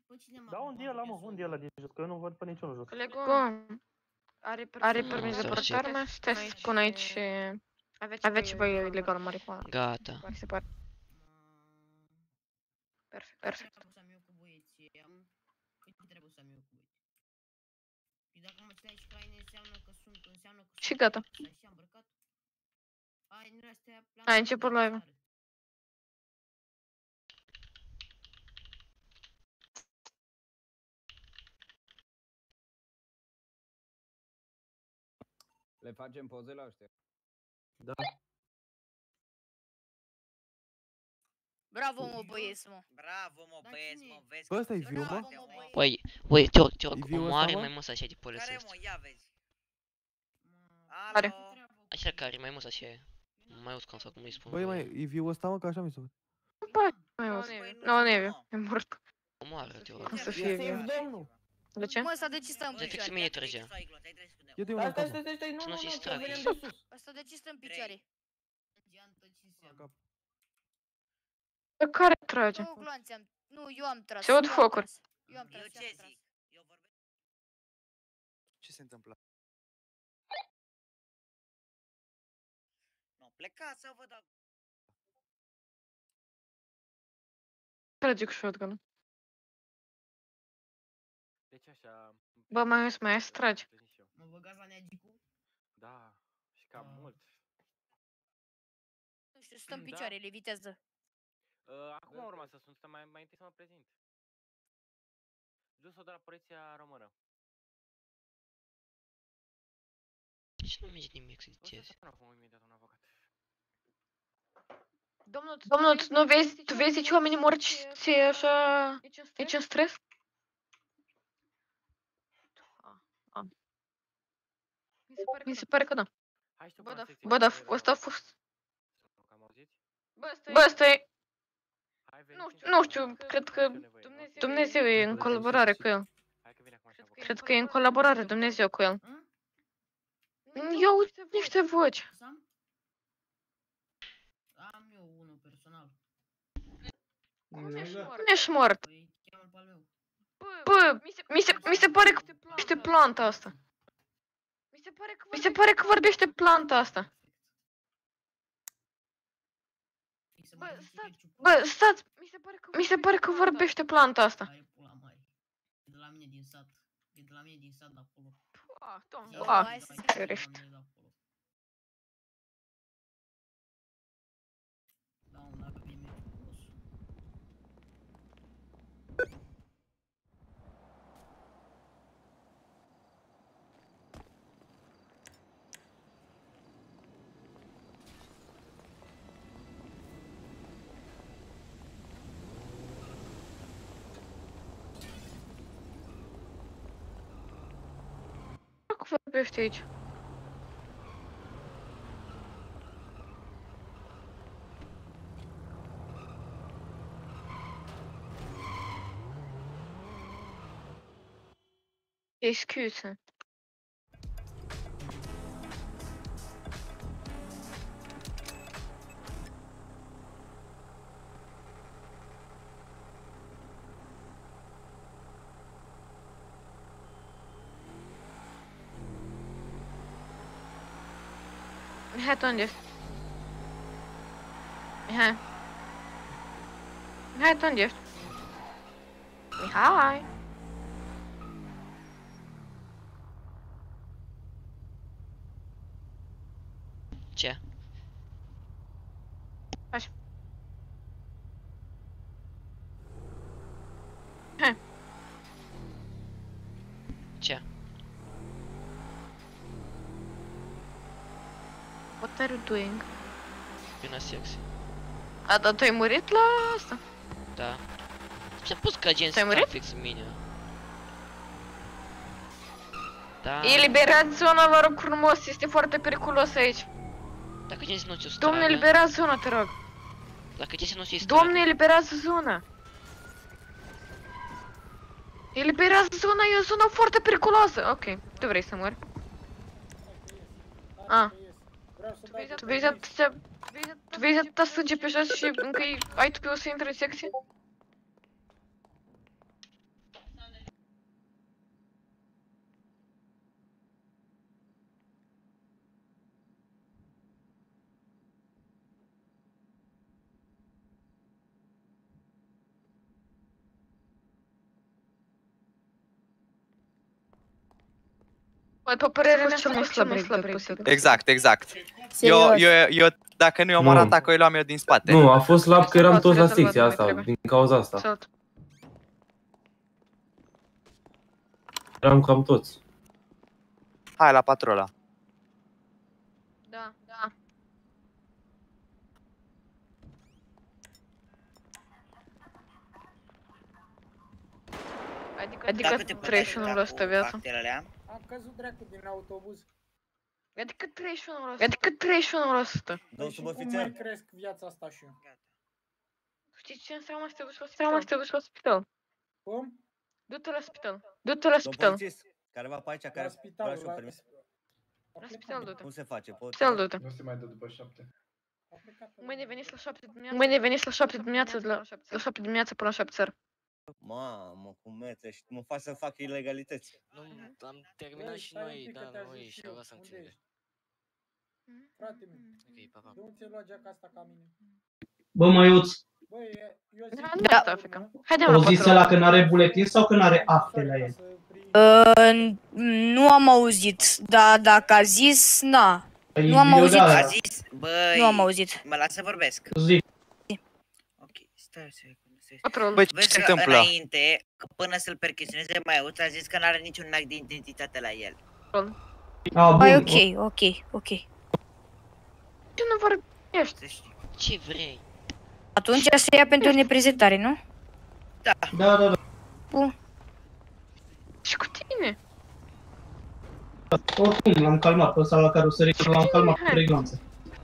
Da, unde e ăla, mă? Unde e ăla de jos? Că eu nu văd pe niciunul jos. Cum? Are permis de portare, mă? Stai să spun aici. Avea ceva ilegal marihuana. Gata. Mi se pare. Perfect. Și gata. Ai început live-ul. Le facem poze la ăștia. Da. Bravo, mă, băieți, mă. Bravo, mă, băieți, mă, vezi. Bă, ăsta e viu, mă? Păi, te rog, viu ăsta, omoare mă? mai mult așa de polițist. Care, mă, ia vezi. Are. Alo. Așa care, mai mult așa e. Mai uscat sau cum îi spun. Băi, mai, e viu ăsta, mă, că așa mi se văd. Mai mult. Nu, nu e viu. E mort. Omoară, te rog. Cum să fie viu? De ce? Mă, ăsta de ce stă în De ce picioare? mi-e trăgea? Ia de unde capul. Să nu se stragă. Ăsta de ce stă în picioare? Care trage? Nu, gloanțe am... Nu, eu am tras. Se aud eu am focuri. tras. Eu am tras, Eu eu ce am tras. zic? Eu vorbesc. Ce se întâmplă? Nu, plecați să vă dau. Trage cu shotgun. Deci așa... Bă, mai trage. Mă băgați la Neagicu? Da, și cam mult. Nu știu, stă în picioare, le vitează. Acum urma să sun, mai întâi să mă prezint. Dus-o de la poliția română. De ce nu merge nimic să O să ziceți? sun acum imediat un avocat. Domnul, tu vezi zici oamenii morți ție așa... Aici în stres? Mi se pare că da. Hai știu Bă, da, ăsta a fost... Am auzit? Bă, ăsta e... Hai, veni, Nu știu, cred că Dumnezeu e în colaborare cu el. Hai că vine acum și avocat. Cred că e în colaborare Dumnezeu cu el. Eu aud niște voci. Am eu unul personal. Nu ești mort. Păi, cheamă-l pe al meu. Bă, mi se pare că vorbește planta asta. Mi se pare că vorbește planta asta. Bă, stați, mi se pare că vorbește planta asta. Care pula mare. E de la mine din sat. E de la mine din sat de acolo. Hai să se ferește. Da, un dacă bine frumos. Cum vorbește aici? Excuse. Mihai, tu unde ești? Mihai. Mihai, tu unde ești? Mihai. Ce? Așa. Hai. Ce? What are you doing? Bine sexy. A, dar tu ai murit la asta? Da. Ce-a pus ca agenți Ți-ai murit? fix în mine? Da. Eliberați zona, vă rog frumos, este foarte periculos aici. Dacă agenții nu ți-o stragă... Domnule, eliberați zona, te rog. Dacă agenții nu ți-o stragă... Domnule, eliberați zona. Eliberați zona, e o zonă foarte periculoasă. Ok, tu vrei să mori. A. Tu vezi atâta sânge pe jos și încă ai tu pe o să intri în secție? După părerea mea, cel mai slab posibil. Exact. Serios. Eu, dacă nu i-am Nu. omorat, acolo îi luam eu din spate. Nu, a fost slab că eram toți la Viața lui secția nu asta, trebuie. din cauza asta. Salt. Eram cam toți. Hai la patrola. Da. Adică 31% viață. Am căzut dracu din autobuz. Adică 31%. Domnul subofițer. Cum mai cresc viața asta și eu? Știi ce înseamnă să te duci la spital? Cum? Du-te la spital. Careva pe aici care vrea și-o permis. La spital du-te. Cum se face? Spital du-te. Nu se mai dă după 7. Mâine veniți la 7 dimineața la 7 dimineața până la 7 seara. Mamă, cum merge și mă faci să fac ilegalități. Nu, am terminat și noi, da, noi și-au luat sancțiunile. Frate meu, Ok, pa, pa. nu ți-ai luat geaca asta ca mine. Bă, Măiuț, Băi, eu zic... Da, Africa. Haidem la o zis patrol. ăla că n-are buletin sau că n-are acte la el? Nu am auzit, dar dacă a zis, na. Păi, Nu am auzit. Iuliana, A zis, băi... Nu am auzit. Mă lasă să vorbesc. Zic, Ok, stai o secundă. Patrol. Băi, ce Vezi se că întâmplă? înainte, că până să-l perchesioneze Maiuț, a zis că n-are niciun act de identitate la el. a, Păi bun, ok. Ce nu vorbești? Să știi. Ce vrei? Atunci se ia pentru neprezentare, nu? da. Și cu tine? Oricum, l-am calmat pe ăsta la carosărie, l-am calmat cu preglanță.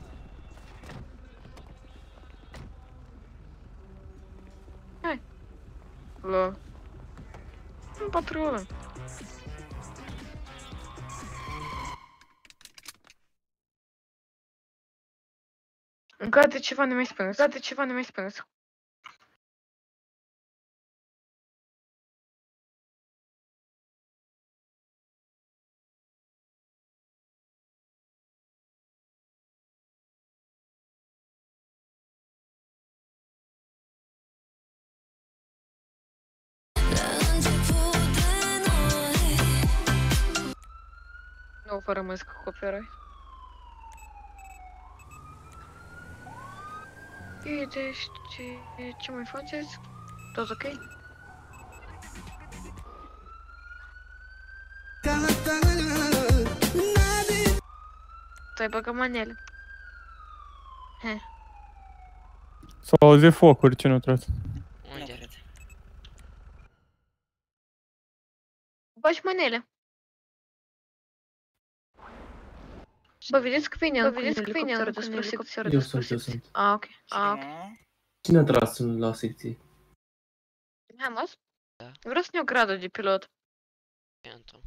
Lol. În patrolă. Încă ceva nu mai spuneți. Nu vă rămâns cu copyright. Deci, ce mai faceți? Tot ok? Ți-ai băgat manele. S-au auzit focuri, ce nu trebuie. Unde? Bagi manele. Bă, vedeți că vine elicopterul despre secție. Eu sunt. Ah, ok. Cine a tras la secție? Hai, mă. Da. Vreau să ne iau gradul de pilot. Pentru.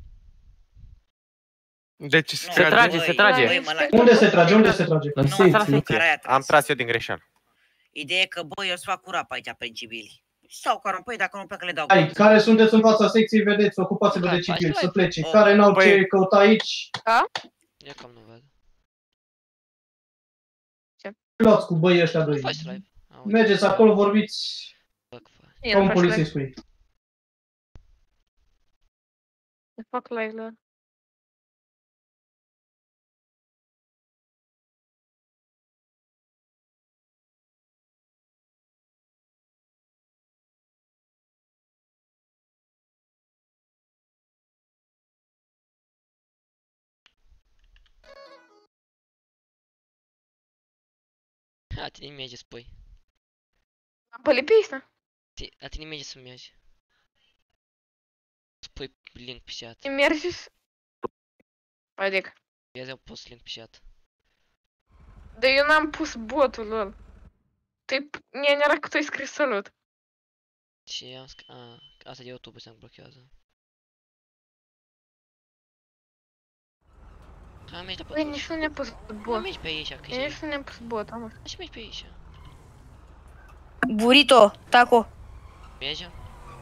Deci Se trage. Unde se trage? La Nu secție. Am tras eu din greșeală. Ideea e că, băi, eu să fac curat pe aici prin civili. Sau care, păi, dacă nu pleacă le dau. Hai, care sunteți în fața secției, vedeți, ocupați-vă de civil, să plece. Care n-au ce căuta aici, Eu cam nu văd. luați cu băii ăștia doi. Faci live. Mergeți acolo, vorbiți Bă, că faci. Eu ca nu un fac live. polițist cu ei. Fac live la... A tine merge spui. Am pălipista. A tine merge să mergi. Spui link pe chat. Te mergi? Adică. Eu pus link pe chat. Dar eu n-am pus botul lor. Neara că tu ai scris salut. Și am scris... Asta de YouTube se blochează. Hai, mergi de Băi, pe nici nu ne-a pus Hai, bot. mergi pe aici, că Nici ești... nu ne-a pus bot, am. Hai și mergi pe aici. Burrito, taco. Mergem?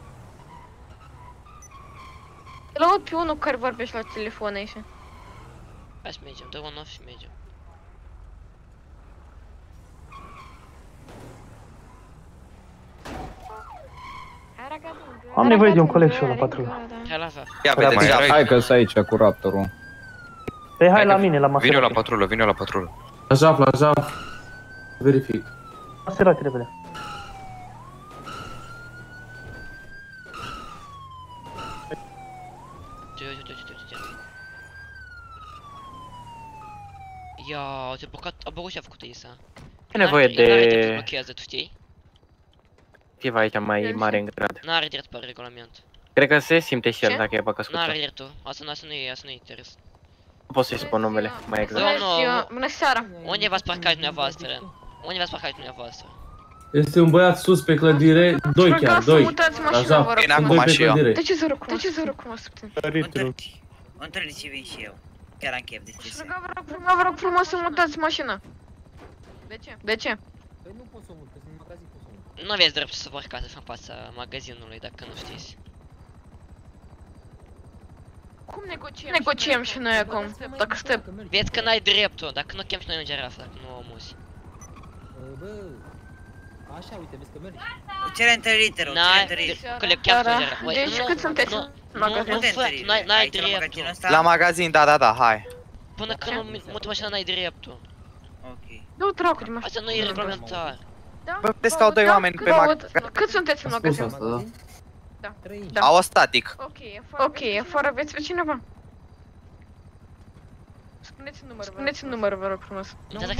Îl aud pe unul care vorbește la telefon aici. Hai să mergem, dă un off și mergem. Am nevoie de un coleg și eu la patrulă. Hai la VAF. Ia vedeți, Hai că-s aici cu Raptorul. Păi hai la mine, la maserati. Vine la patrulă, vine la patrulă. La jaf. Verific. Maserati, repede. Ia, ți-a blocat, a băgut și a făcut Isa. E nevoie N-are drept să de... blocheze, tu știi? Activa aici mai mare în grad. N-are drept pe regulament. Cred că se simte și el Ce? dacă e pe căscuță. N-are dreptul, asta nu e interes. Nu pot să-i spun numele, mai exact. Bună seara! Unde v-ați parcat dumneavoastră? Unde v-ați parcat dumneavoastră? Este un băiat sus pe clădire, doi chiar, doi. Mutați La mașina, vă jaf, rog. sunt doi pe clădire. De ce zără cum? De ce zără cum asta putem? Întâlni și vin și eu. Chiar am chef de ce să... Vă rog frumos să mutați mașina. De ce? De ce? Păi nu pot să mut, că sunt în magazin, pot să mut. Nu aveți dreptul să vă urcați în fața magazinului dacă nu știți. Cum negociem și noi acum? Dacă stăm. Vezi că n-ai dreptul, dacă nu chem și noi un geraf, dacă nu o muzi. Bă, așa, uite, vezi că mergi. Cere întâlnire, cere N-ai, întâlnire. că le cheamă un geraf. Deci cât sunteți? N-ai dreptul. La magazin, da, hai. Până când nu muți mașina n-ai dreptul. Ok. Du dracu de mașină. Asta nu e reglementar. Bă, vezi că au doi oameni pe magazin. Cât sunteți în magazin? Asta, Da. Au o static. Ok, afară aveți pe cineva? Spuneți numărul, vă rog frumos.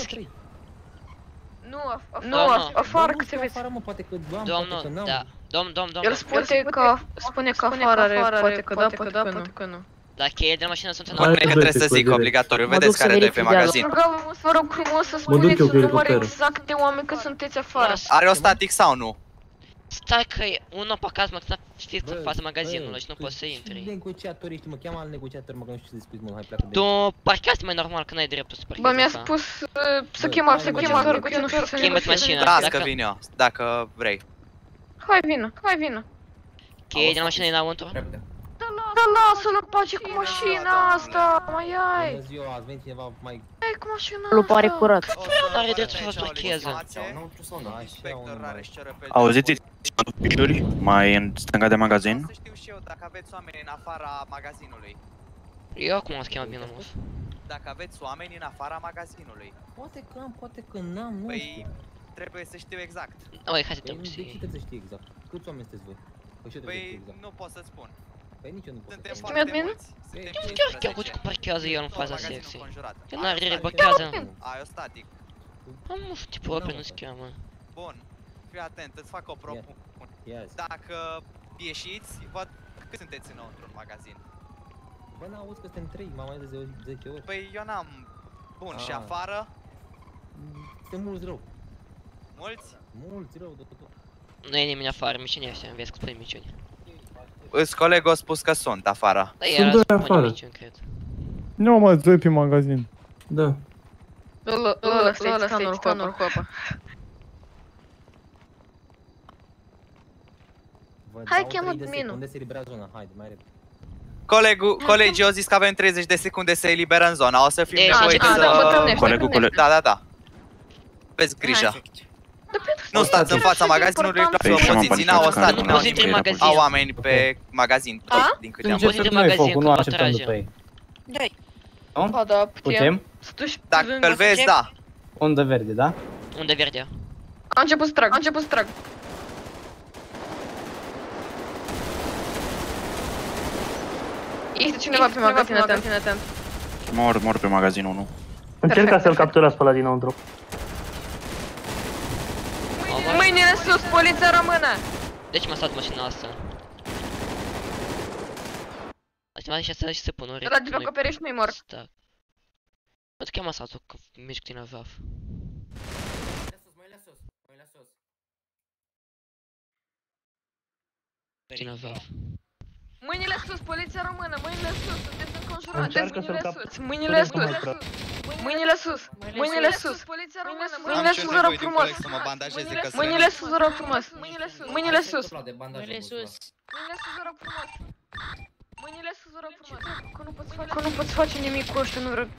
Nu, afară cât aveți. Afară, mă, poate că am, Domnul, poate că n-am. da. Domnul. El spune că afară are, poate că da, poate că nu. La cheie de mașină sunt în Spune că trebuie să zic obligatoriu, vedeți care doi pe magazin. Vă rog frumos să Mă duc spuneți eu cu un număr elicopterul. exact de oameni că sunteți afară. Are o static sau nu? Stai că e unul pe caz, mă, că fiți în fața magazinului și nu poți să intri. Negociatori, ești, mă cheamă alt negociator, mă, că nu știu ce să spui, mă, hai pleacă de Tu parchează mai normal, că n-ai dreptul să parchezi. Bă, mi-a spus să chemați negociatorul, că eu nu știu să Chemați mașina. Las că vin eu, dacă vrei. Hai vină. Cheie de mașină înăuntru. Da, lasă-l în pace cu mașina asta, mai ai. Bună ziua, ați venit cineva mai... Ai cu mașina asta. Lu pare curat. Nu are dreptul să vă parcheze. Auziți, picturi mai în stânga de magazin? Să știu și eu dacă aveți oameni în afara magazinului. Eu acum o schemă bine, mă. Dacă aveți oameni în afara magazinului. Poate că am, poate că n-am, nu știu. Trebuie să știu exact. Oi, hai să te De ce trebuie să știi exact? Câți oameni sunteți voi? Păi nu pot să spun. Păi nici eu nu pot să Suntem spun. foarte mulți. Chiar cu parchează el în faza secției. Că n-are direct blochează. Ai o static. Am nu știu, tipul ăla nu se cheamă. Bun. Fii atent, îți fac o propunere. Yes. Dacă ieșiți, văd cât sunteți înăuntru în magazin. Bă, n-auzi că suntem 3, m-am mai de 10 ori. Păi eu n-am. Bun, și afară? Suntem mulți rău. Mulți? Mulți rău de tot. Nu e nimeni afară, miciuni ăștia, vezi că spune miciuni. Îți colegul a spus că sunt afară. Da, el a spune miciuni, cred. Nu, mă, doi pe magazin. da. Ăla stai scanul cu apă. Hai, cheamă Minu. Unde se eliberează zona? Haide, mai repede. Colegii au zis că avem 30 de secunde să eliberăm zona, o să fim Ei, nevoiți să... Da. Aveți grijă. Nu stați în fața magazinului, că opoziții n-au o stat, au oameni pe magazin, tot din câte am văzut. Începem noi focul, nu așteptăm după ei. Doi. Da, da, putem. Dacă îl vezi, da. Undă verde, da? Unde verde? A început să trag. Este cineva pe magazin, atent. Mor pe magazin 1. Încerca să-l capturați pe ăla dinăuntru. Mâinile sus, poliția română! De ce m-a stat mașina asta? Așa și se pun ori. Ăla de pe acoperiș nu-i mor. Stac. Mă duc cheamă asta că mergi cu tine la VAF. Tine la VAF. Mâinile sus, poliția română, mâinile sus, sunteți înconjurați, Mâinile sus. Mâinile sus, poliția română, mâinile sus, vă rog frumos, mâinile sus, vă rog frumos, mâinile sus, vă rog frumos, că nu poți face nimic cu ăștia, nu vreau.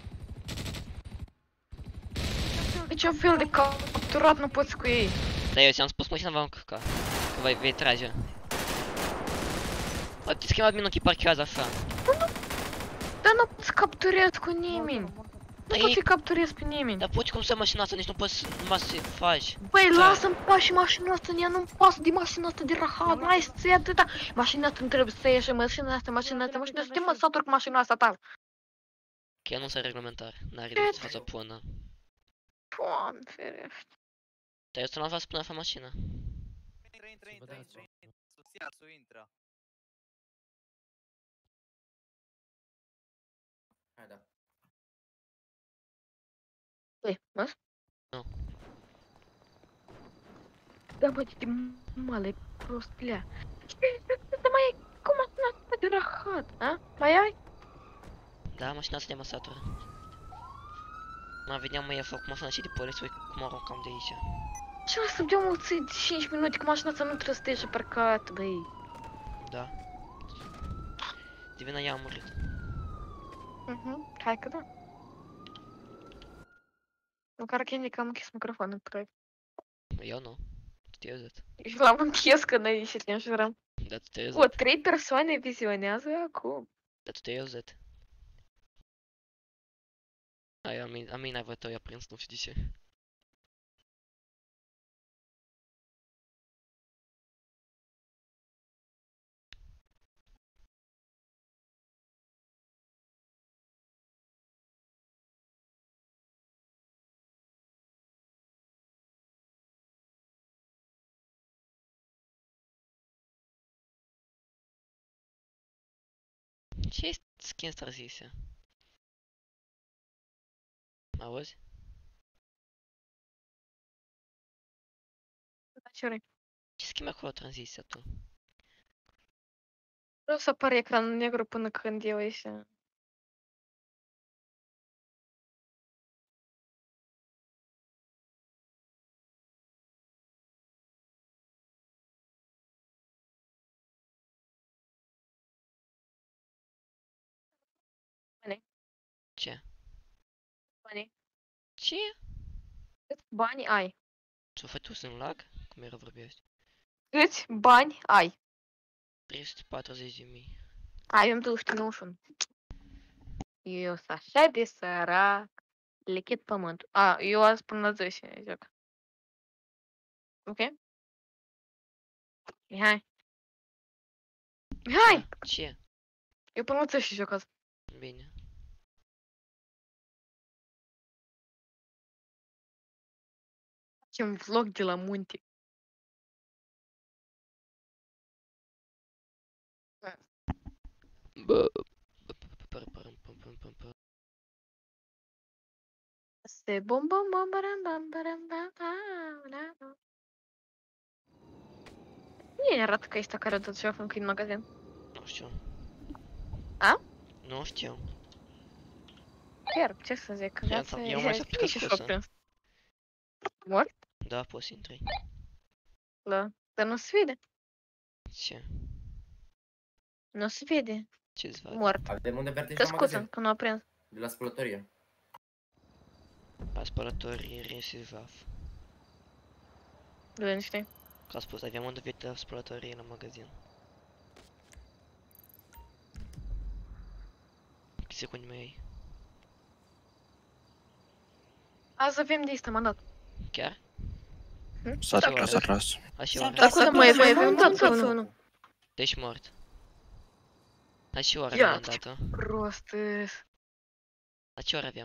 Deci un fel de capturat nu poți cu ei. Da, eu ți-am spus mașina va încărca, că vei trage. Bă, te schimbat minunchi parchează așa. Da, Dar nu pot să capturez cu nimeni. Nu pot să capturez pe nimeni. Dar poți cum să mașina asta, nici nu poți numai să faci. Băi, lasă-mi pași mașina asta, ea nu-mi pasă de mașina asta de rahat, n-ai să ții atâta. Mașina asta nu trebuie să ieși, mașina asta, te mă satur cu mașina asta ta. Că ea nu sunt reglementar, n-are de să pună. Doamne ferește. Dar eu să n-am să până la mașină. Intră. Sus, intră. Hai, da. Băi, mă? Nu. Da, bă, de male, prostlea. Să mai ai cum mașina asta de rahat, a? Mai ai? Da, mașina asta de mă satură. Mă veneam mă ia fac mașina și de poliție, cum aruncam de aici. Și o să dăm mulți de 5 minute, că mașina asta nu trebuie să stea parcată, băi. Da. De vina ea a murit. Hai că da. Măcar că că am închis microfonul, cred. Eu nu. Tu te-ai auzit. Și l-am închis că n-ai ieșit, ne juram. Da, tu te-ai O, auzit. 3 persoane vizionează acum. Da, tu te-ai auzit. Ai, a mine n-ai văzut, i-a prins, nu știu de ce. Ce skin starzise? Auzi? Ce vrei? Ce schimbi acolo tranziția tu? Vreau să apare ecranul negru până când eu ieși. Ce? Bani. Ce? Câți bani ai? Ce-o făcut tu în lag? Cum era vorbești? Câți bani ai? 340.000. Ai, eu am 291. Eu sunt așa de sărac. Lichid pământul. A, eu azi până la 10 joc. Ok? Hai. Hai! Ce? Eu până la 10 joc azi. Bine. Facem vlog de la munte. Se bom bom bom baram bam baram bam bam. Cine arată că ăsta care tot joacă încă în magazin? Nu știu. A? Nu știu. Chiar, ce să zic? Eu mai să aplicat scosă. Mort? Da, poți să intri. Da, dar nu se vede. Ce? Nu se vede. Ce-ți văd? Mort. Avem unde vertej Te la scuză magazin. că nu a prins. De la spălătorie. La spălătorie Resivaf. De niște. Ca spus, aveam unde vede la spălătorie la magazin. Câte secunde mai ai? Azi avem de asta mandat. Chiar? S-a tras. Așa ora. Acum mai avem dat sau nu? Deci mort. La ce oră Ia, aveam mandatul? Prostăs. La ce oră aveam?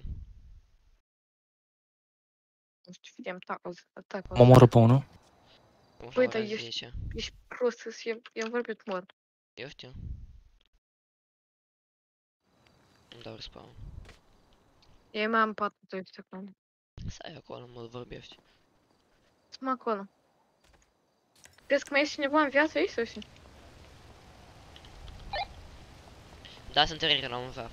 Nu știu, vedem tacul. Mă omoră pe unul. Băi, dar ești prostăs, i-am vorbit mort. Eu știu. Îmi dau respawn. Eu mai am 4 secunde. Stai acolo, mă vorbești. Sunt acolo. Crezi că mai este cineva în viață aici sau și? Da, sunt tărere la un vaf.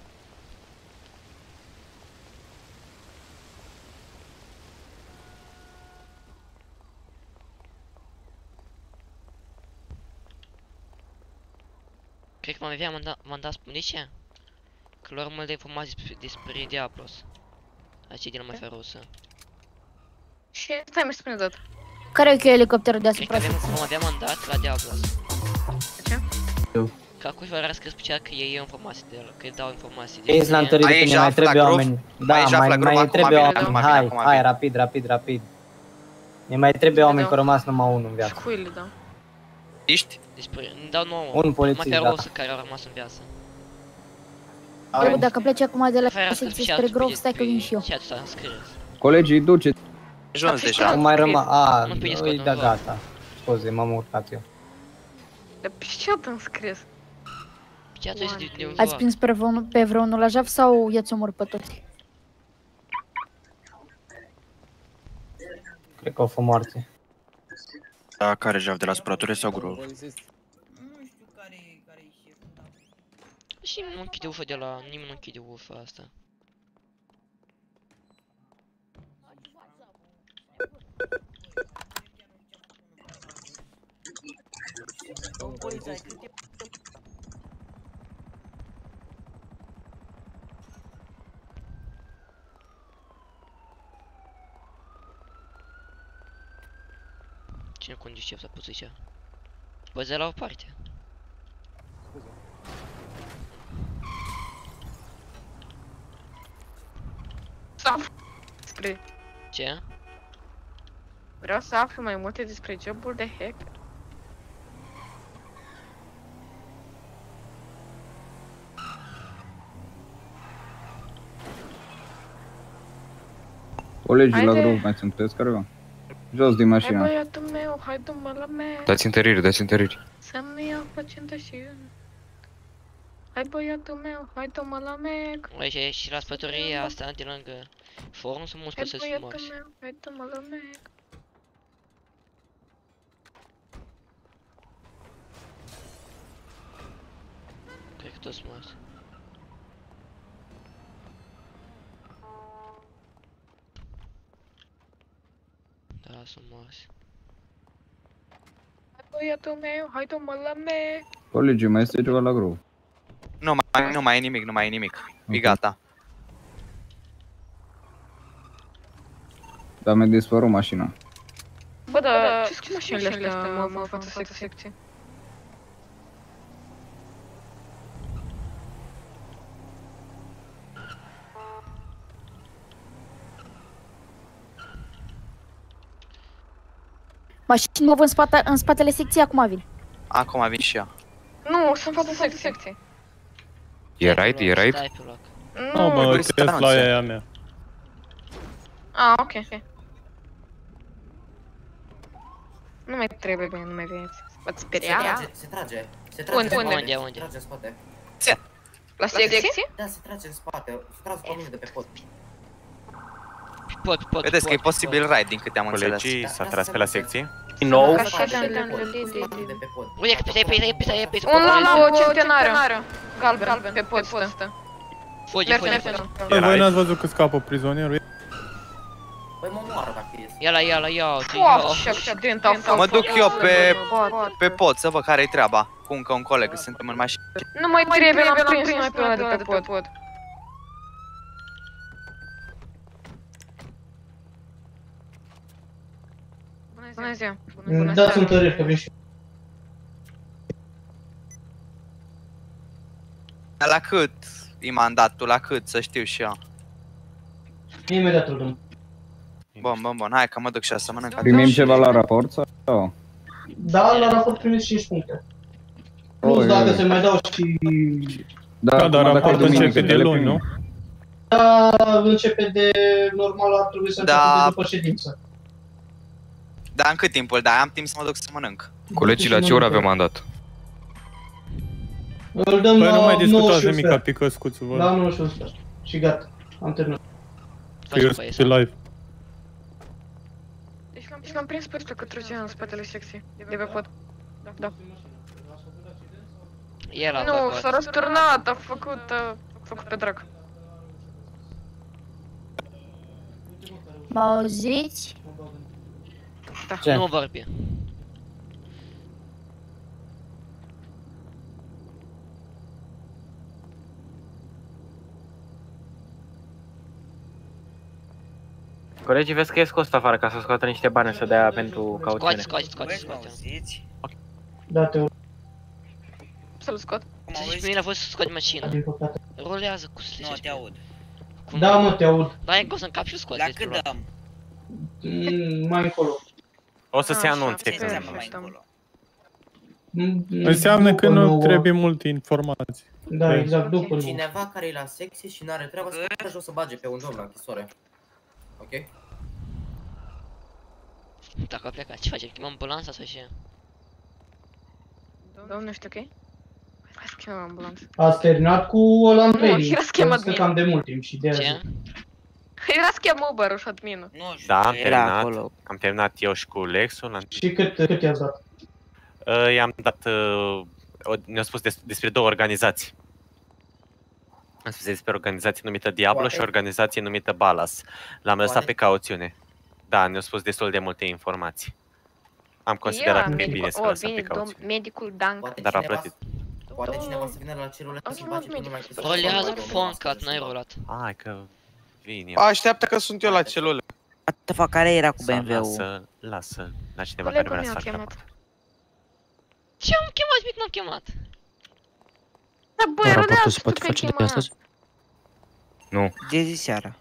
Cred că m-am avea mandat spune ce? Că lor mult de informații despre Diablos. Acei din lumea ferusă. Și stai mi spune dat. Care e elicopterul deasupra? Cred că vom avea mandat la Diablos. Ce? Ca cu vă scris pe cea că ei iau informații de el, că îi dau informații de Ești la întâlnire de tine, mai trebuie oameni. Da, mai trebuie oameni, hai, rapid. Ne mai trebuie oameni, că rămas numai unul în viață. Scuile, da. Ești? Îmi dau nouă. Un polițist, mai pe da. rosă care au rămas în viață. Dacă pleci acum de la secție spre Grove, stai că vin și eu. Ce ați scris? Colegii, duceți. Jos deja. Nu mai rămas, Nu pe îi da gata. Scuze, m-am urcat eu. Dar pe ce ați înscris? Ce ați zis de un Ați prins pe vreunul la jaf sau i-ați omorât pe toți? Cred că au fost moarte. Da, care jaf, de la spălătorie sau Grove? Nu știu care-i șeful, da. Și nu închide ufa de la... nimeni nu închide ufa asta. Cine conduce șef s-a pus aici? Bă, de la o parte. Despre... Ce? Vreau să aflu mai multe despre jobul de hacker. Colegii la Grove mai sunteți careva? Jos din Hai mașină. băiatul meu, hai du-mă la mea. Dați întăriri. Să-mi iau pacientă și eu. Hai băiatul meu, hai du-mă la mea. Aici e și la spătoria asta de lângă forum sunt mulți Hai păsări băiatul frumoși. meu, hai du-mă la mea. Cred că toți morți. Da, sunt morți. Hai băiatul meu, hai du-mă la mea. Colegii, mai este ceva la Grove? Nu mai e nimic. E gata. Dar mi-a dispărut mașina. Bă, dar ce-s cu mașinile astea, mă, față secție? Mașini mă văd în spatele secției, acum vin. Acum vin și eu. Nu, sunt față secție. E right? Stai pe loc. Nu, mă, cresc la aia mea. Ah, ok. Nu mai trebuie, bine, nu mai veniți. V-ați speriat? Se trage. Unde? Unde? Trage în spate. La secție? Da, se trage în spate. Se trage pe mine de pe pod. Pot. Vedeți că e posibil raid din câte am înțeles. Colegii s-a tras pe la secție. Din nou? de pe pod. Uite că pe Un lambo centenariu. Galben, pe pod stă. Fugi. Voi n-ați văzut că scapă prizonierul? Băi, mă moară dacă ies. Ia. Ce accident a fost. Mă duc eu pe pod să văd care-i treaba. Cu încă un coleg, suntem în mașină. Nu mai trebuie, l-am prins numai pe ăla de pe pod. Bună ziua. Dați un tărâr, că vin și La cât e mandatul? La cât? Să știu și eu. imediat îl dăm. Bun, hai că mă duc și să mănânc. Primim ceva la raport sau? Da, la raport primiți 5 puncte. Plus dacă se mai dau și... Da, dar raportul începe de luni, nu? Da, începe de normal, ar trebui să începe de după ședință. Da, în cât timpul? Da, am timp să mă duc să mănânc. Colegii, la ce oră avem mandat? Îl dăm Păi nu mai la discutați 9 nimic, ca picăscuțul, vă La rog. 9 și 11. Și gata, am terminat. Că eu sunt pe live. Deci l-am prins pe ăsta Cătrugean în spatele secției, de pe pod. Da. Nu, s-a răsturnat, a făcut pe drag. Mă auziți? Da. Nu vorbi. Colegii, vezi că e scos afară ca să scoată niște bani să dea pentru cauțiune. Scoate. Da, te să-l scot. Zici, pe mine a fost să scoți mașina. Din păcate. Rolează cu să Nu, te aud. Da, mă, te aud. Dai gos în cap și scoți. La cât dăm? Mai încolo. O să se anunțe. Ce înseamnă mai încolo? Înseamnă că nu trebuie multe informații. Da, exact, după nu. Cineva care e la sexy și n-are treabă să o să bage pe un om la închisoare. Ok? Dacă a plecat, ce facem? Chemăm ambulanța sau ce? Domnul, știu ok? Hai să chemăm ambulanța. Ați terminat cu ăla în training. era schemat Că cam de mult timp și de azi. Ce? Era schema Uber-ul și adminul. Nu știu, Da, am era terminat. acolo. Am terminat eu și cu Lexul. Și cât i-ați dat? I-am dat... ne-au spus despre două organizații. Am spus despre o organizație numită Diablo și o organizație numită Balas. L-am lăsat pe cauțiune. Da, ne-au spus destul de multe informații. Am considerat că e bine să lăsăm pe cauțiune. Medicul Dank. Dar am plătit. Poate cineva să vină la celule să bage pe numai că Rolează cu Foncat, n-ai rolat. Hai că vin eu. Așteaptă că sunt eu la celule. Atâta care era cu BMW-ul? Lasă la cineva care vrea să facă treaba. Ce am chemat, mic, n-am chemat. Da, băi, raportul se poate face de astăzi? Nu. De zi seara.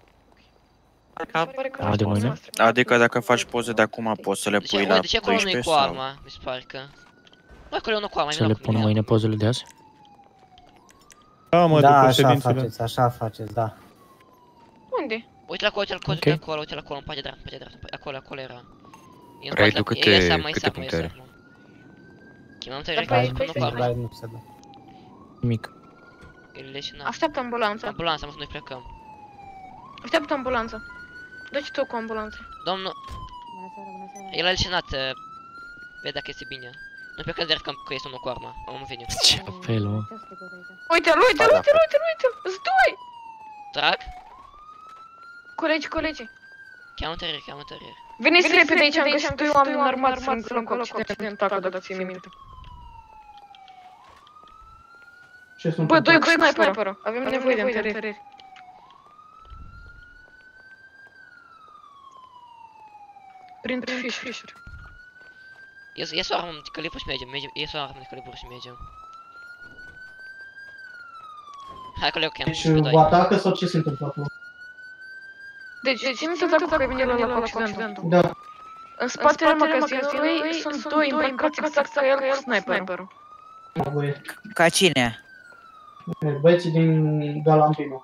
De mâine? Adică dacă faci poze de acum poți să le pui la 12 sau... De ce acolo nu-i cu arma, mi se pare că... Bă, acolo e unul cu arma, Să le pun mâine pozele de azi? Da, mă, Da, după așa ședințele. faceți, așa faceți, da. Unde? Uite-l acolo, uite-l acolo, uite-l acolo, în partea dreaptă, acolo era. Raidu, câte puncte are? Chemăm tăi, nu cu arma. Nimic. E leșinat. Așteaptă ambulanța. Ambulanța, mă, să noi plecăm. Așteaptă ambulanța. Dă-ți tu cu ambulanța. Domnul... El a leșinat, vede dacă este bine. Nu plecați direct că este unul cu arma, am venit. Ce apel, mă. Uite-l, uite-l, uite-l, uite-l, îți doi! Trag? Colegi. Cheamă tărier. Veniți repede aici, am găsit doi oameni armați în loc accidentat, dacă ți-mi minte. Bă, doi cu sniperul. Avem nevoie de întăriri. Printre fișuri. Ies o armă de calibru și mergem, ies o armă de calibru și mergem. Hai că le ochem, Deci vă atacă sau ce se întâmplă acolo? Deci, țin minte dacă pe mine la accidentul. Da. În spatele magazinului sunt doi îmbrăcați exact ca el cu sniperul. Ca cine? Băieții din Galambino.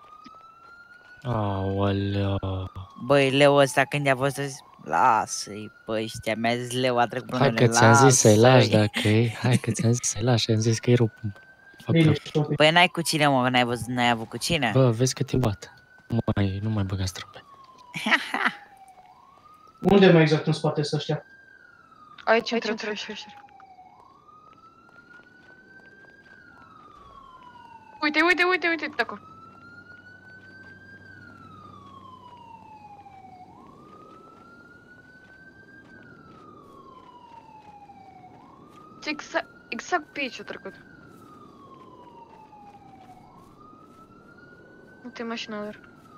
Aoleu. Băi, Leo ăsta când i-a fost zis, lasă-i pe ăștia, mi-a zis Leo, a trecut până Hai că ți-am zis să-i lași dacă e, hai că ți-am zis să-i lași, am zis că-i rup. Păi n-ai cu cine, mă, n-ai avut cu cine? Bă, vezi că te bat. Nu mai băga străbe. Unde mai exact în spate să ăștia? Aici între fișuri. Uite, acolo. Exact pe aici a trecut. Uite mașina lor.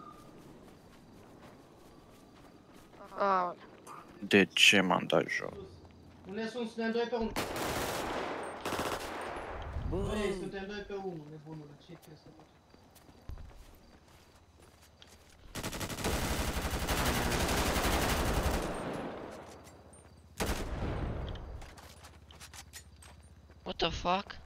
De ce m-am dat jos? Unde sunt? Suntem 2 pe 1. Băi, suntem 2 pe 1, nebunule, ce trebuie să facem? What the fuck?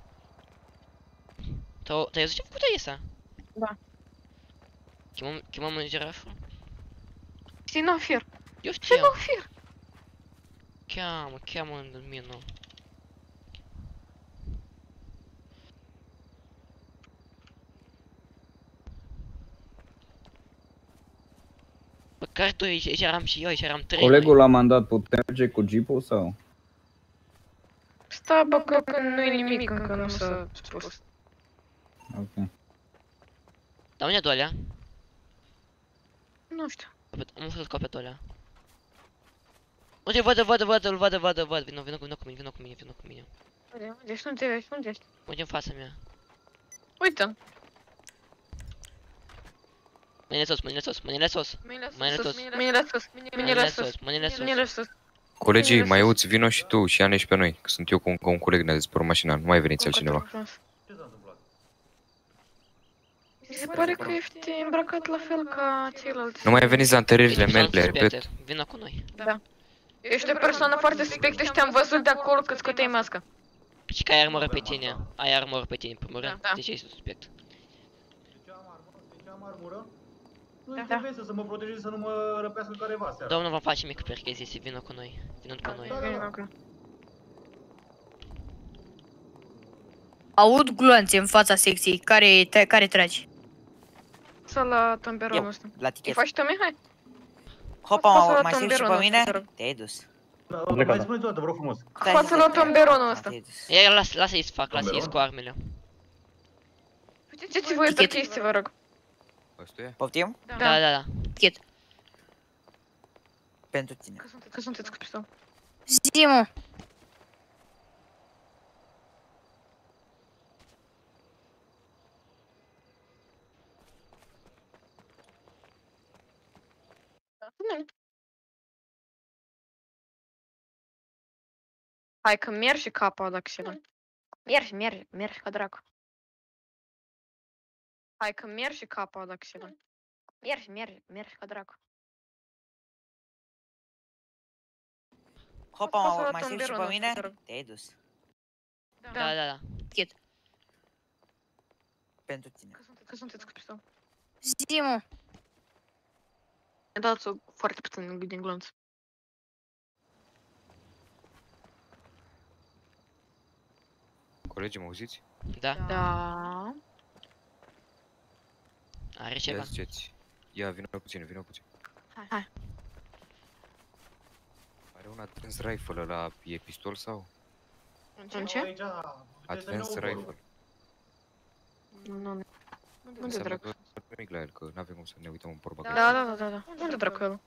Te-ai văzut ce a făcut Aisa? Da. Chemăm îngeraful? Xenofir. Eu știu. Xenofir. Cheamă în mină. Bă, care doi? Aici eram și eu, aici eram 3. Colegul l-a mandat, putem merge cu jeep-ul sau? Stai, bă, că nu e nimic, încă nu s-a spus. Ok. Dar unde e Dolea? Nu știu. Am fost pe Dolea. Uite, văd, vină cu mine. Unde ești? Uite în fața mea. Uite-l. Mâinile sus. Mâinile sus. Colegii, mai auzi, vino și tu și ia-ne și pe noi, că sunt eu cu încă un coleg, ne-a despre o mașină, nu mai veniți altcineva. Mi se pare că ești îmbrăcat la fel ca ceilalți. Nu mai veniți la întâlnirile mele, repet. Vină cu noi. Da. Ești o persoană foarte suspectă și te-am văzut de acolo că scoteai masca. Și că ai armură pe tine. Ai armură pe tine, în primul rând. De ce ești suspect? Nu trebuie să mă protejez, să nu mă răpească careva seara. Domnul va face mică percheziție, vină cu noi. Vină cu noi. Aud gloanțe în fața secției. Care tragi? Să la tomberonul ăsta. La tichet. Îi faci tu, Mihai? Hopa, mai strici și pe mine? Te-ai dus. Mai spuneți o dată, vă rog frumos. Față la tomberonul ăsta. Ia, lasă-i să fac, lasă-i cu armele. Faceți voi o chestie, vă rog. Poftim? Da. Tichet. Pentru tine. Că sunteți cu pistol. Zi-mă. Hai că mergi capa dacă se dă. Mergi ca dracu. Hai că mergi capa dacă se dă. Mergi ca dracu. Hopa, mai strici și pe mine? Te-ai dus. Da. Tichet. Pentru tine. Că sunteți cu pistol. Zi-mă. Dați-o foarte puțin din glonț. Colegii, mă auziți? Da. Are ceva. Ia, vină puțin. Hai. Are un advance rifle ăla, e pistol sau? În ce? Advance rifle. Nu. Unde dracu? Nimic la el, că n-avem cum să ne uităm în porba. Da. Unde dracu el?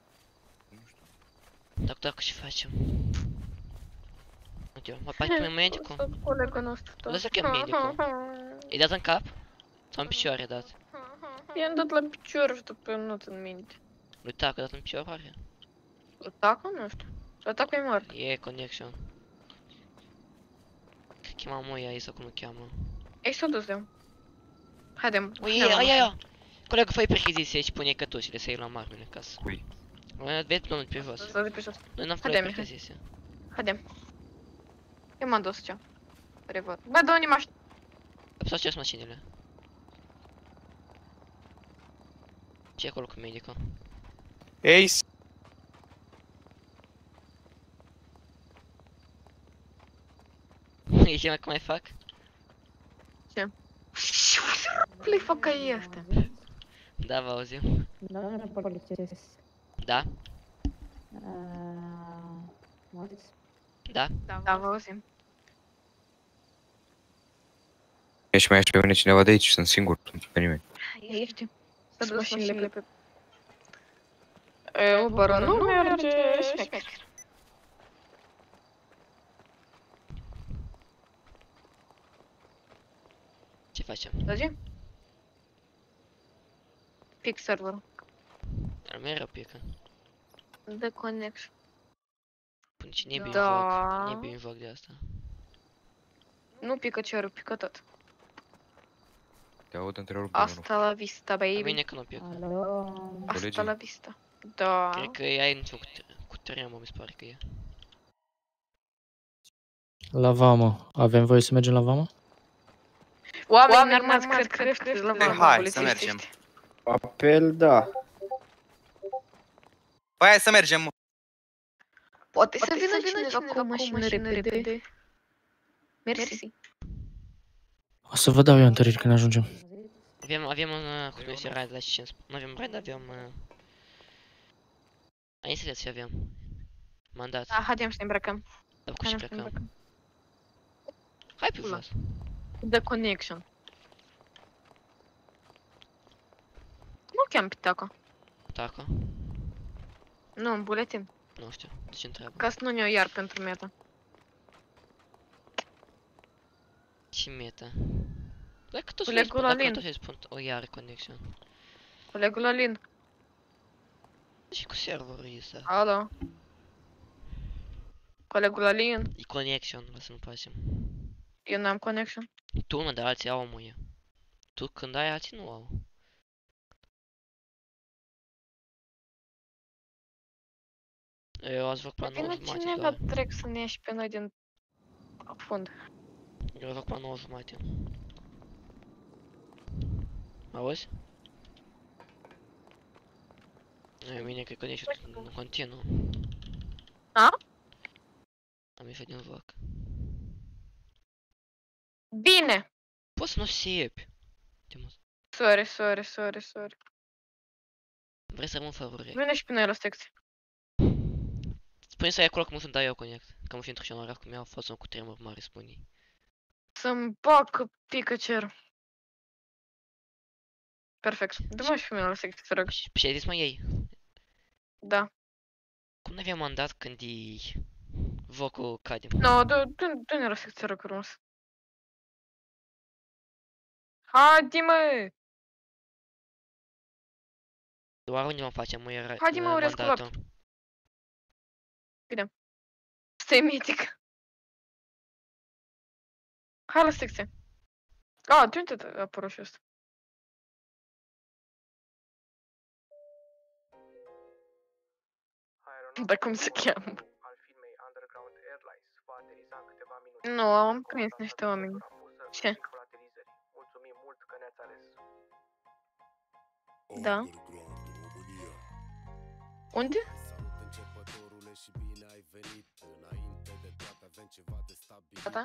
Dacă ce facem? Uite, mă faci pe medicul? Colegul nostru. Lăsa că medicul. I-ai dat în cap? Sau în picioare ai dat? I-am dat la picior și după nu țin minte. Lui Taco a dat în picioare? Lui Taco? Nu știu. Lui Taco e mort. E connection. Că chema moia ei sau cum o cheamă. Ei s-o dus de-o. Haidem. Ia. Colegul, fă-i percheziție și pune-i cătușile să iei la armele acasă. Cui? Vezi plonul pe jos. Noi n-am făcut percheziție. Haidem. Eu m-am dus ce? Revăd. Bă, dă unii mașini. Sau ce-s mașinile? Ce e acolo cu medicul? Ei! E ce mai fac? Ce? Le fac ca ei ăștia. Da, vă auzim. Doamna polițist. Da? Da? Da, vă auzim. Ești mai pe mine cineva de aici, sunt singur, nu pe nimeni. Ești. Să duci mașinile pe... Uber-ul nu merge șmecher. Ce facem? Da, zi? Pic serverul. Dar mereu pică. De connection. Până ce ne invoc de asta. Nu pică cerul, pică tot. Te aud întrerupt. Asta la vista, baby. Bine că nu pică. Asta la vista. Da. Cred că e ai nicio cu tremur, mi se pare că e. La vamă. Avem voie să mergem la vamă? Oameni armați, cred la vamă. Hai, să mergem. Apel, da. Păi hai să mergem. Poate să vină cineva cu o mașină repede. Mersi. O să vă dau eu întăriri când ajungem. Avem un cum raid la 5. Nu avem raid, avem... Ai înțeles ce avem. Mandat. Da, haidem să ne îmbrăcăm. Dar cu ce plecăm? Hai pe jos. The connection. Cum o cheam pe Taco? Taco? Nu, în buletin. Nu știu, de ce întreabă? Ca să nu ne-o iar pentru meta. Ce meta? Dacă tot Colegul Alin. să-i spun o iar connection. Colegul Alin. Și cu serverul ăsta. Alo. Colegul Alin. E connection, la să nu facem. Eu n-am connection. Tu nu, dar alții au, mă. Tu când ai, alții nu au. Eu azi fac plan 9 Vine jumate cineva doar. trec să ne ieși pe noi din fund. Eu fac plan 9 jumate. Auzi? Mine cred că nici nu continuă. A? Am ieșit din joc. Bine! Poți să nu siepi. Sorry. Vrei să rămân favori. Vine și pe noi la secție. Spune să ai acolo cum sunt, dau eu connect. Că mă fi într-o oraș cum iau, față cu tremur mare, spune. Să-mi bag pică cer. Perfect. Dă-mă și pe mine la secție, te rog. Și ai zis, mă, ei? Da. Cum n-aveam mandat când e... Vocul cade? No, du-ne la secție, rog frumos. Haide, mă! Doar unde mă facem, mă, era Haide, mă, Aurescu, mandatul. Bine. Stai mitic. Hai la secție. A, de unde a apărut și ăsta? Dar cum se cheamă? Nu, am prins niște oameni. Ce? Da. Unde? Da.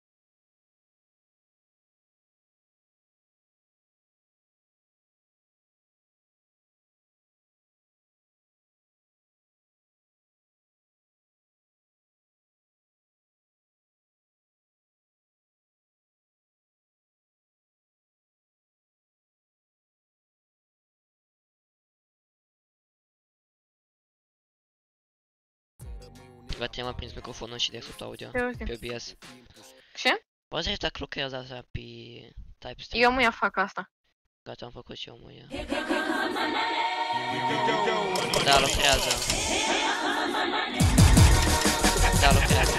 Gata, am aprins microfonul și desktop audio Pe OBS. Ce? Poți să dacă lucrează asta pe TypeScript? Eu mă fac asta. Gata, am făcut și eu mă. Da, lucrează. Da, lucrează.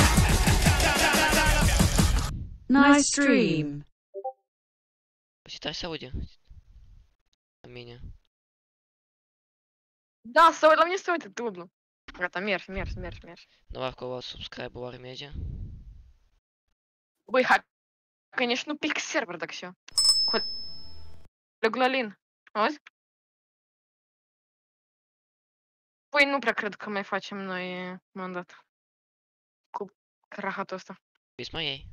Nice stream. Și tare se aude. La mine. Da, să uit, la mine se uite dublu. Gata, mergi. Doar că o subscribe oare merge? Băi, hai, că nici nu pic server dacă și eu. Colegul Alin, auzi? Păi nu prea cred că mai facem noi mandat. Cu crahatul ăsta. Vezi mai ei?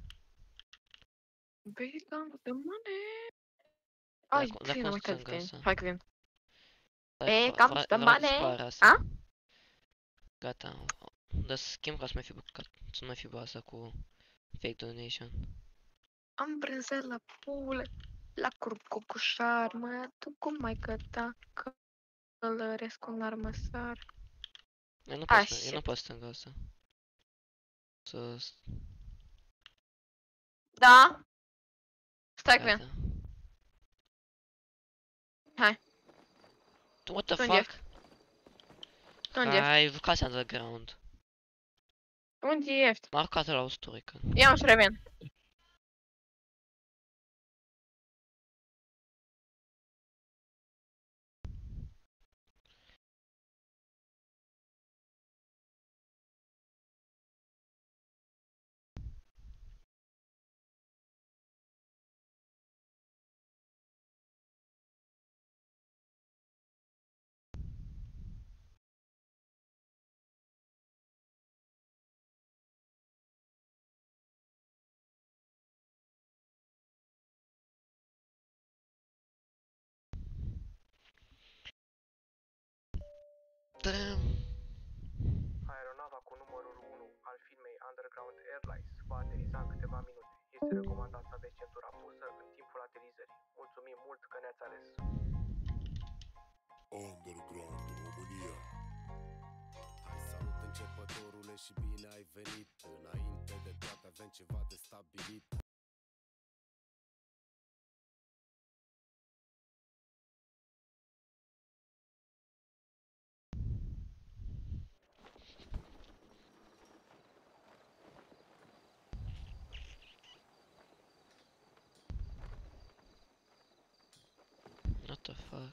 Băi, the money. Ai, ține, am uitat de tine. Hai că vin. Băi, cam the money. A? Gata. Dă schimb ca să nu mai fi baza cu fake donation. Am brânză la pule, la curcușar, mă duc cu maică ta, călăresc un armăsar. Eu nu pot stânga asta. Da? Stai cu el. Hai. What the fuck? Unde ești? Hai, jucați underground. Unde ești? M-a arcat la o storică. Ia-o și revin. Aeronava cu numărul 1 al firmei Underground Airlines va ateriza în câteva minute. Este recomandat să aveți centura pusă în timpul aterizării. Mulțumim mult că ne-ați ales. Underground România. Hai, salut începătorule și bine ai venit. Înainte de toate avem ceva de stabilit. the fuck?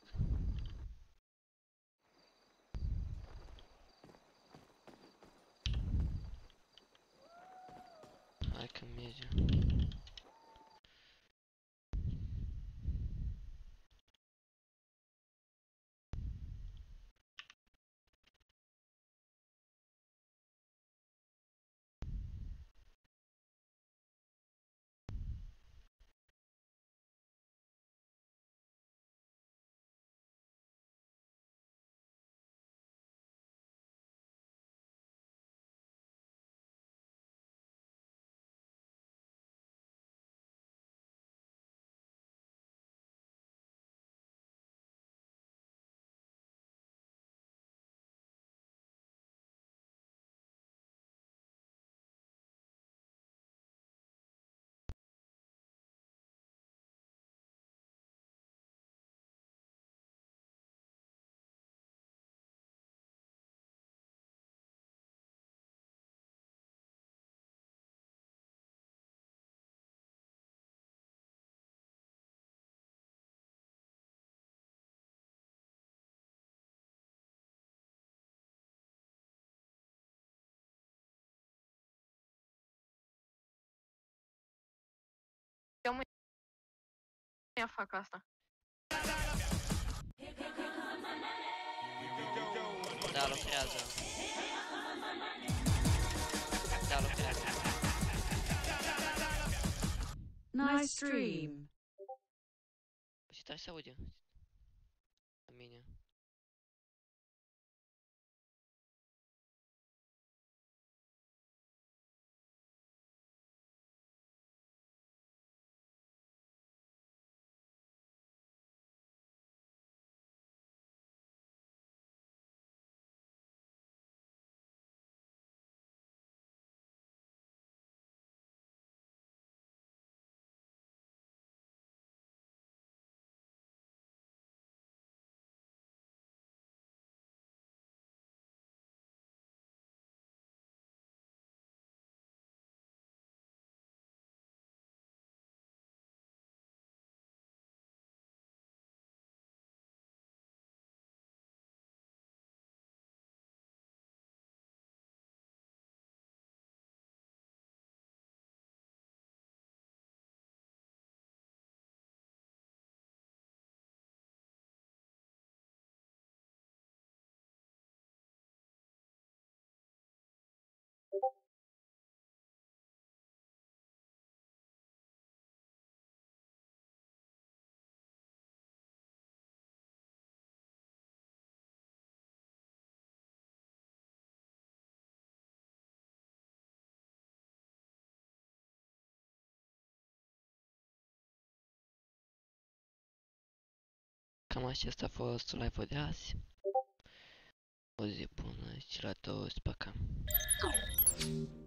Hai că merge. Eu mâine fac asta. Da, lucrează. Da, lucrează. Nice stream. Și tare se aude. La mine. Cam acesta a fost live-ul de azi. O zi bună și la toți, paca.